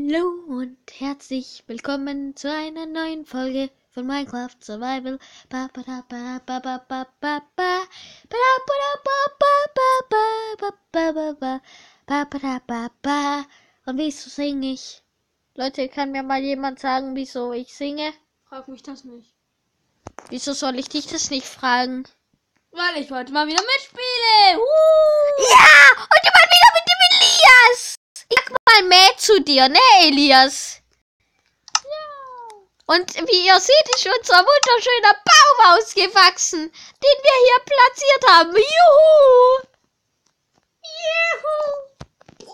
Hallo und herzlich willkommen zu einer neuen Folge von Minecraft Survival. Und wieso singe ich? Leute, kann mir mal jemand sagen, wieso ich singe? Frag mich das nicht. Wieso soll ich dich das nicht fragen? Weil ich heute mal wieder mitspiele. Ja, heute mal wieder mit dem Elias. Ich sag mal mehr zu dir, ne, Elias? Ja. Und wie ihr seht, ist unser wunderschöner Baum ausgewachsen, den wir hier platziert haben. Juhu! Juhu!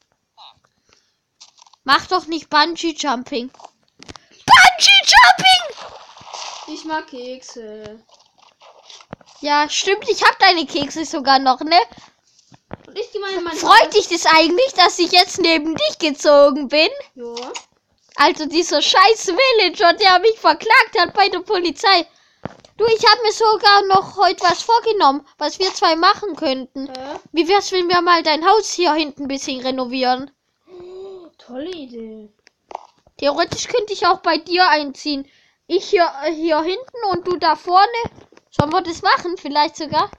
Mach doch nicht Bungee Jumping. Bungee Jumping! Ich mag Kekse. Ja, stimmt, ich hab deine Kekse sogar noch, ne? Und ich gehe mal in mein Freut dich das eigentlich, dass ich jetzt neben dich gezogen bin? Ja. Also dieser scheiß Villager, der mich verklagt hat bei der Polizei. Du, ich habe mir sogar noch heute was vorgenommen, was wir zwei machen könnten. Wie wär's, wenn wir mal dein Haus hier hinten ein bisschen renovieren? Tolle Idee. Theoretisch könnte ich auch bei dir einziehen. Ich hier hinten und du da vorne. Sollen wir das machen? Vielleicht sogar?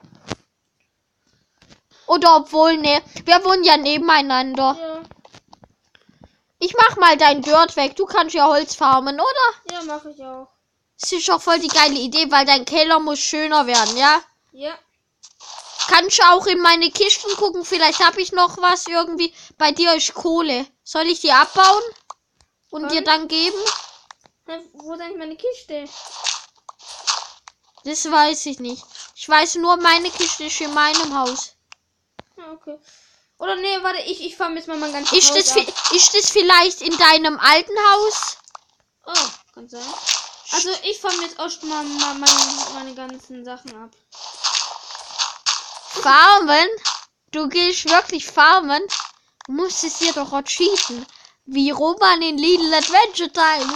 Oder obwohl, ne, wir wohnen ja nebeneinander. Ja. Ich mach mal dein Dirt weg. Du kannst ja Holz farmen, oder? Ja, mache ich auch. Das ist auch voll die geile Idee, weil dein Keller muss schöner werden, ja? Ja. Kannst du auch in meine Kisten gucken? Vielleicht habe ich noch was irgendwie. Bei dir ist Kohle. Soll ich die abbauen? Und dir dann geben? Wo ist eigentlich meine Kiste? Das weiß ich nicht. Ich weiß nur, meine Kiste ist in meinem Haus. Ja, okay. Oder nee, warte, ich fahre jetzt mal mein ganzes Haus ab. Ist das vielleicht in deinem alten Haus? Oh, kann sein. Also ich fahre jetzt erst mal meine ganzen Sachen ab. Farmen? Du gehst wirklich farmen? Du musst es dir doch auch cheaten. Wie Roman in Lidl Adventure Times.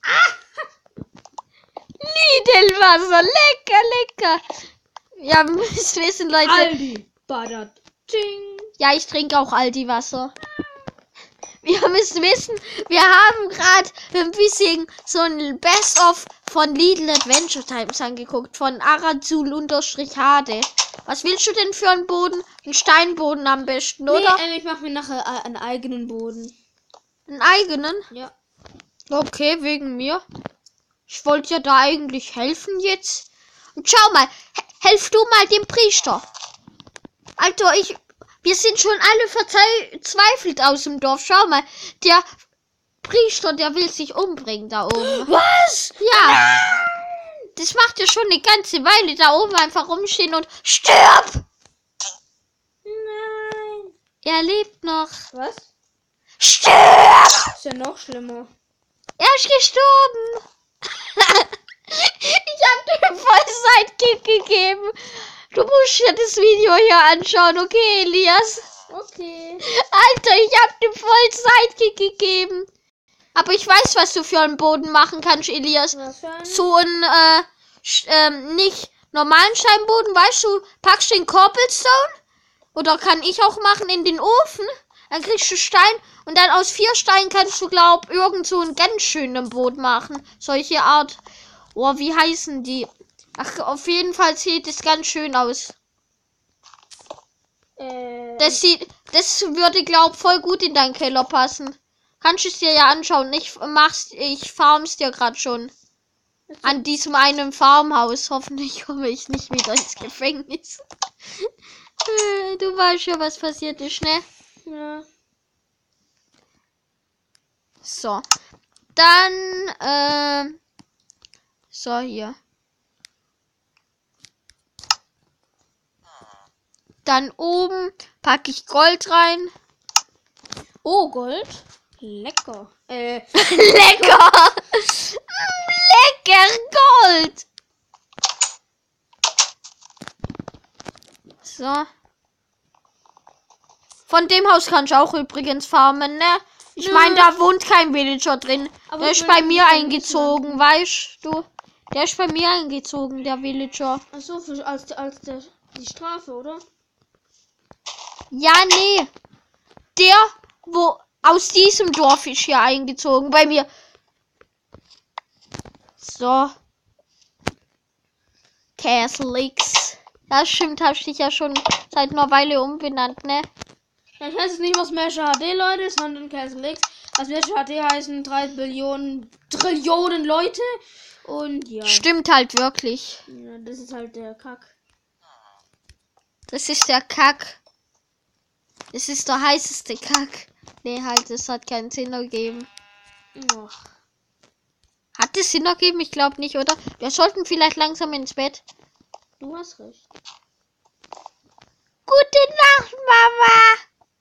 Lidl Wasser, lecker, lecker. Ja, wir müssen wissen, Leute. Aldi. Badat. Ting. Ja, ich trinke auch Aldi Wasser. Wir müssen wissen, wir haben gerade ein bisschen so ein Best-of von Lidl Adventure Times angeguckt. Von Arazul_Hade. Was willst du denn für einen Boden? Einen Steinboden am besten, oder? Nee, ich mache mir nachher einen eigenen Boden. Einen eigenen? Ja. Okay, wegen mir. Ich wollte ja da eigentlich helfen jetzt. Und schau mal, helf du mal dem Priester. Alter, wir sind schon alle verzweifelt aus dem Dorf. Schau mal, der Priester, der will sich umbringen da oben. Was? Ja. Das macht ja schon eine ganze Weile da oben einfach rumstehen und stirb! Nein. Er lebt noch. Was? Stirb! Ist ja noch schlimmer. Er ist gestorben. Ich hab dir voll Sidekick gegeben. Du musst dir das Video hier anschauen, okay, Elias? Okay. Alter, ich hab dir voll Sidekick gegeben. Aber ich weiß, was du für einen Boden machen kannst, Elias. Was für ein? So einen, nicht normalen Steinboden, weißt du, packst den Cobblestone. Oder kann ich auch machen in den Ofen. Dann kriegst du Stein und dann aus 4 Steinen kannst du, glaub, irgend so einen ganz schönen Boden machen. Solche Art. Oh, wie heißen die? Ach, auf jeden Fall sieht es ganz schön aus. Das würde, glaub, voll gut in deinen Keller passen. Kannst du es dir ja anschauen. Ich farm's dir gerade schon. An diesem einen Farmhaus. Hoffentlich komme ich nicht wieder ins Gefängnis. Du weißt ja, was passiert ist, ne? Ja. So. Dann, so, hier. Dann oben packe ich Gold rein. Oh, Gold. Lecker. Lecker! Lecker Gold! So. Von dem Haus kannst du auch übrigens farmen, ne? Ich meine, da wohnt kein Villager drin. Aber Der ich ist will bei das mir nicht eingezogen, weißt du? Der ist bei mir eingezogen, der Villager. Achso, die Strafe, oder? Ja, nee. Der, wo aus diesem Dorf ist hier eingezogen. Bei mir. So. Castle X. Ja, stimmt, hab ich dich ja schon seit einer Weile umbenannt, ne? Ja, ich heiße es nicht mehr Smash HD, Leute, sondern Castle X. Also Smash HD heißen 3 Billionen Trillionen Leute. Und ja. Stimmt halt wirklich. Ja, das ist halt der Kack. Das ist der Kack. Das ist der heißeste Kack. Nee, halt, das hat keinen Sinn ergeben. Och. Hat es Sinn ergeben? Ich glaube nicht, oder? Wir sollten vielleicht langsam ins Bett. Du hast recht. Gute Nacht, Mama.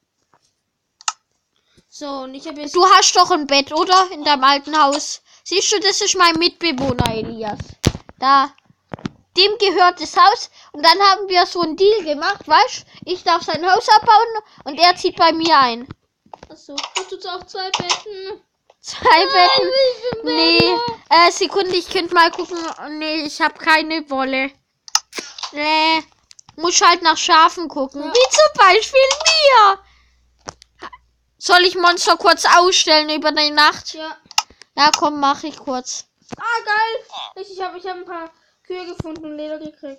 So, und ich habe jetzt... Du hast doch ein Bett, oder? In deinem alten Haus. Siehst du, das ist mein Mitbewohner, Elias. Da. Dem gehört das Haus. Und dann haben wir so einen Deal gemacht, weißt? Ich darf sein Haus abbauen und er zieht bei mir ein. Achso, hast du auch 2 Betten? 2 Betten? Nee. Sekunde, ich könnte mal gucken. Nee, ich habe keine Wolle. Nee. Muss halt nach Schafen gucken. Ja. Wie zum Beispiel mir. Soll ich Monster kurz ausstellen über die Nacht? Ja. Ja, komm, mach ich kurz. Ah, geil. Ich hab ein paar Kühe gefunden und Leder gekriegt.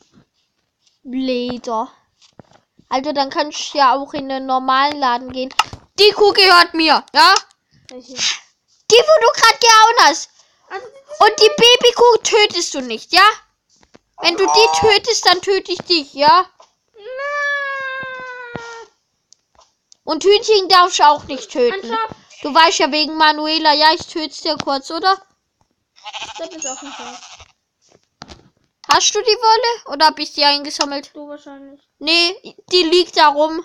Leder. Also dann kannst du ja auch in den normalen Laden gehen. Die Kuh gehört mir, ja? Welche? Die, wo du gerade gehauen hast. Also, Und die Babykuh tötest du nicht, ja? Wenn du die tötest, dann töte ich dich, ja? Und Hühnchen darfst du auch nicht töten. Du weißt ja wegen Manuela, ja, ich töte dir kurz, oder? Das ist auch ein Schaf. Hast du die Wolle? Oder hab ich die eingesammelt? Du wahrscheinlich. Nee, die liegt da rum.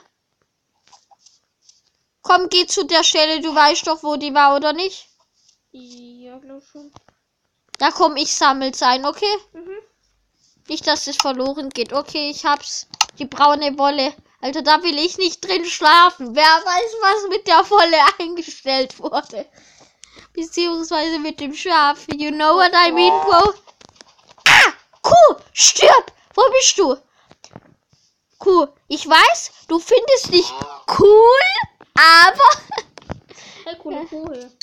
Komm, geh zu der Stelle, du weißt doch, wo die war, oder nicht? Ja, glaub schon. Ja, komm, ich sammel's ein, okay? Mhm. Nicht, dass es verloren geht. Okay, ich hab's. Die braune Wolle. Also da will ich nicht drin schlafen. Wer weiß, was mit der Wolle eingestellt wurde. Beziehungsweise mit dem Schaf. You know what I mean, bro? Ah! Kuh! Stirb! Wo bist du? Kuh, ich weiß, du findest dich cool, aber... Hey, coole Kuh hier.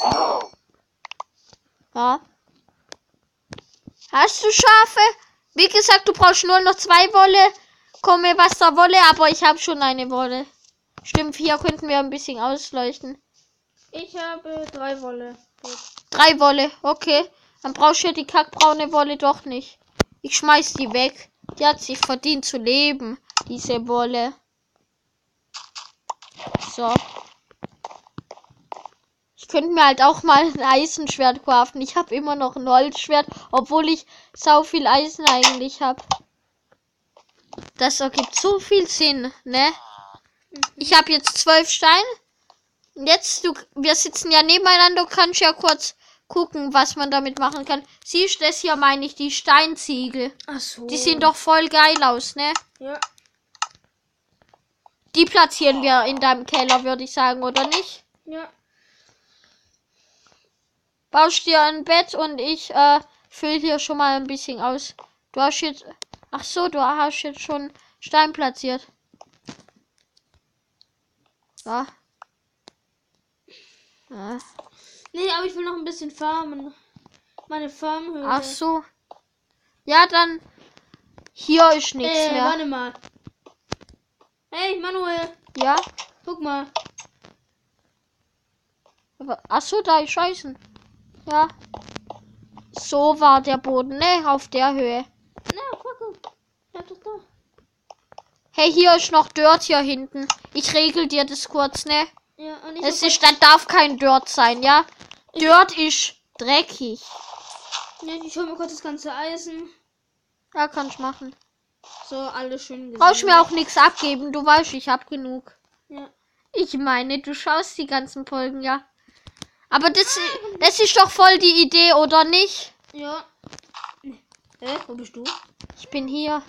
Ja. Hast du Schafe? Wie gesagt, du brauchst nur noch 2 Wolle. Komme was da Wolle, aber ich habe schon eine Wolle. Stimmt, 4 könnten wir ein bisschen ausleuchten. Ich habe 3 Wolle. Gut. 3 Wolle, okay. Dann brauchst du ja die kackbraune Wolle doch nicht. Ich schmeiß die weg. Die hat sich verdient zu leben, diese Wolle. So. Ich könnte mir halt auch mal ein Eisenschwert craften. Ich habe immer noch ein Holzschwert, obwohl ich sau viel Eisen eigentlich habe. Das ergibt so viel Sinn, ne? Ich habe jetzt 12 Steine. Und jetzt, wir sitzen ja nebeneinander, du kannst ja kurz gucken, was man damit machen kann. Siehst du, das hier meine ich, die Steinziegel. Ach so. Die sehen doch voll geil aus, ne? Ja. Die platzieren wir in deinem Keller, würde ich sagen, oder nicht? Ja. Baust dir ein Bett und ich fülle hier schon mal ein bisschen aus. Du hast jetzt... Ach so, du hast jetzt schon Stein platziert. Ja. Ja. Nee, aber ich will noch ein bisschen farmen. Meine Farmhöhle. Ach so. Ja, dann... Hier ist nichts mehr. Warte mal. Hey, Manuel. Ja? Guck mal. Ach so, da ist Scheißen. Ja. So war der Boden, ne? Auf der Höhe. Na, guck. Bleib doch da. Hey, hier ist noch Dirt hier hinten. Ich regel dir das kurz, ne? Ja, und ich Es ist, da darf kein Dirt sein, ja? Dirt ist dreckig. Ne, ich hol mir kurz das ganze Eisen. Ja, kann ich machen. So, alles schön Brauchst mir auch nichts abgeben, du weißt, ich hab genug. Ja. Ich meine, du schaust die ganzen Folgen, ja. Aber das ist doch voll die Idee, oder nicht? Ja. Wo bist du? Ich bin hier.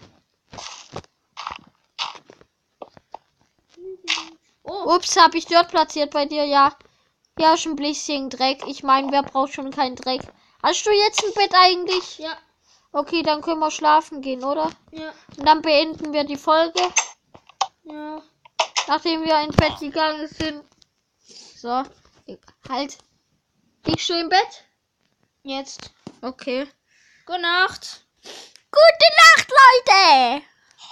Oh, Ups, habe ich Dirt platziert bei dir, ja. Ja, schon ein bisschen Dreck. Ich meine, wer braucht schon keinen Dreck? Hast du jetzt ein Bett eigentlich? ja. Okay, dann können wir schlafen gehen, oder? Ja. Und dann beenden wir die Folge, Ja. nachdem wir ins Bett gegangen sind. So, halt. Liegst du im Bett? Jetzt. Okay. Gute Nacht. Gute Nacht, Leute!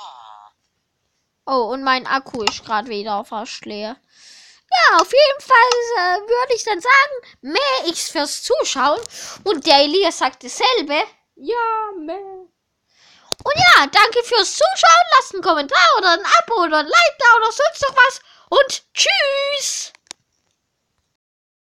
Oh, und mein Akku ist gerade wieder fast leer. Ja, auf jeden Fall würde ich dann sagen, mehr X fürs Zuschauen. Und der Elias sagt dasselbe. Ja, mehr. Und ja, danke fürs Zuschauen. Lasst einen Kommentar oder ein Abo oder ein Like da oder sonst noch was. Und tschüss!